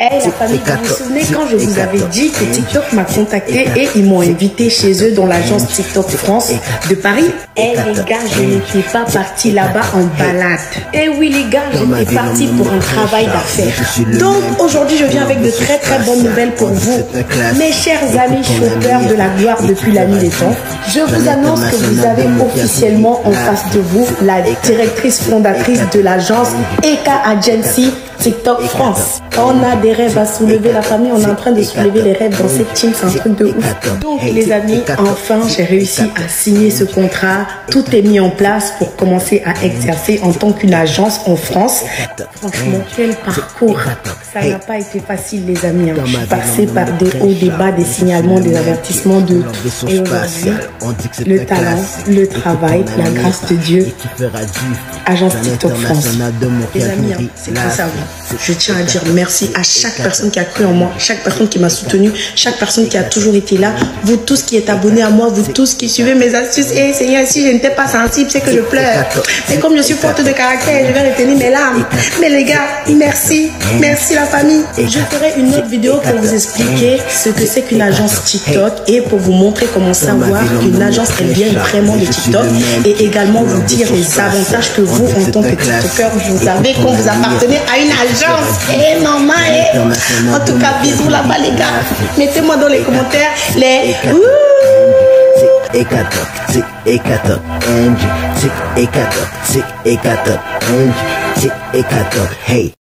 Hey la famille, vous vous souvenez quand je vous avais dit que TikTok m'a contacté et ils m'ont invité chez eux dans l'agence TikTok France de Paris? Eh les gars, je n'étais pas partie là-bas en balade. Eh oui les gars, j'étais partie pour un travail d'affaires. Donc aujourd'hui, je viens avec de très très bonnes nouvelles pour vous. Mes chers amis chauffeurs de la gloire depuis la nuit des temps, je vous annonce que vous avez officiellement en face de vous la directrice fondatrice de l'agence Eka Agency TikTok France. On a des rêves à soulever, la famille, on est en train de soulever les rêves dans cette team, c'est un truc de ouf. Donc les amis, enfin j'ai réussi à signer ce contrat, tout est mis en place pour commencer à exercer en tant qu'une agence en France. Franchement, quel parcours! Ça n'a pas été facile les amis, hein. Je suis passée par des hauts, des bas, des signalements, des avertissements de tout. Et aujourd'hui, le talent, le travail, la grâce de Dieu, agence TikTok France. Les amis, hein, c'est grâce à vous. Je tiens à dire merci à chaque personne qui a cru en moi, chaque personne qui m'a soutenu, chaque personne qui a toujours été là, vous tous qui êtes abonnés à moi, vous tous qui suivez mes astuces. Et Seigneur, si je n'étais pas sensible, c'est que je pleure. C'est comme je suis forte de caractère, je vais retenir mes larmes. Mais les gars, merci, merci la famille. Je ferai une autre vidéo pour vous expliquer ce que c'est qu'une agence TikTok et pour vous montrer comment savoir qu'une agence elle vient vraiment de TikTok et également vous dire les avantages que vous en tant que TikToker vous avez quand vous appartenez à une agence. Et maman, en tout cas bisous là-bas les gars. Mettez-moi dans les commentaires les Hey.